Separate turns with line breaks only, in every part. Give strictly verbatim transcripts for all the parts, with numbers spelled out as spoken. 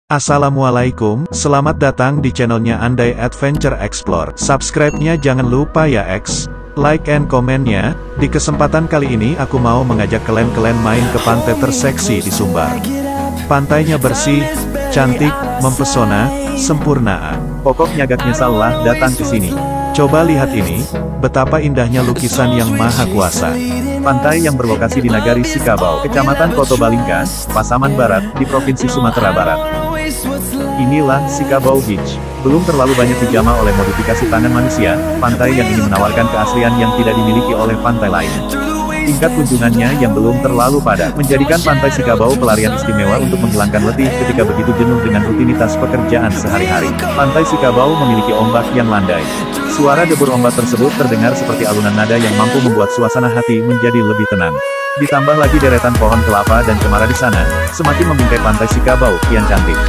Assalamualaikum, selamat datang di channelnya Andai Adventure Explore. Subscribe-nya jangan lupa ya X, like and komen-nya. Di kesempatan kali ini aku mau mengajak kalian-kalian main ke pantai terseksi di Sumbar. Pantainya bersih, cantik, mempesona, sempurna. Pokoknya gak nyesal lah datang ke sini. Coba lihat ini, betapa indahnya lukisan yang maha kuasa. Pantai yang berlokasi di Nagari Sikabau, Kecamatan Koto Balingga, Pasaman Barat, di Provinsi Sumatera Barat. Inilah Sikabau Beach. Belum terlalu banyak dijamah oleh modifikasi tangan manusia, pantai yang ini menawarkan keaslian yang tidak dimiliki oleh pantai lain. Tingkat kunjungannya yang belum terlalu padat, menjadikan pantai Sikabau pelarian istimewa untuk menghilangkan letih ketika begitu jenuh dengan rutinitas pekerjaan sehari-hari. Pantai Sikabau memiliki ombak yang landai. Suara debur ombak tersebut terdengar seperti alunan nada yang mampu membuat suasana hati menjadi lebih tenang. Ditambah lagi deretan pohon kelapa dan cemara di sana, semakin membingkai pantai Sikabau kian cantik.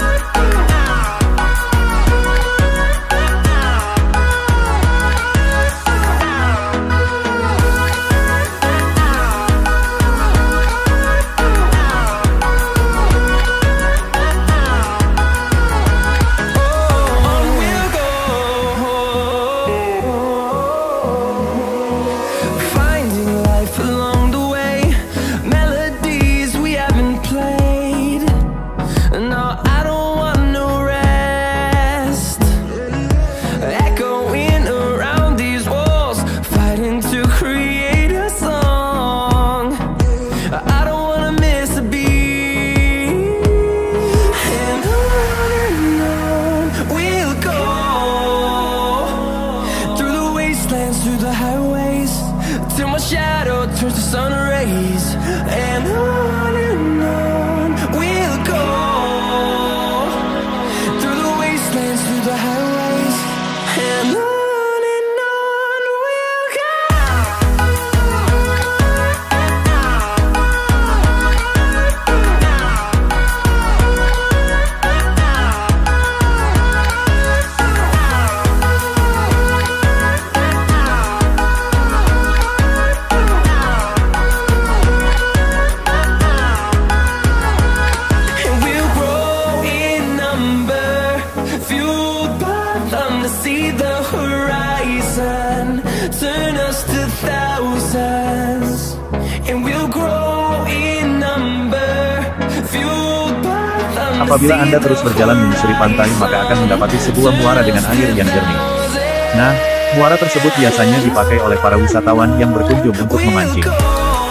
Through the highways, till my shadow turns to sun rays, and on and on we'll go. Through the wastelands, through the highways, and on and on we'll go. See the horizon, turn us to thousands, and we'll grow in number, fueled by them.
Apabila Anda terus berjalan menyusuri pantai, maka akan mendapati sebuah muara dengan air yang jernih. Nah, muara tersebut biasanya dipakai oleh para wisatawan yang berkunjung untuk memancing.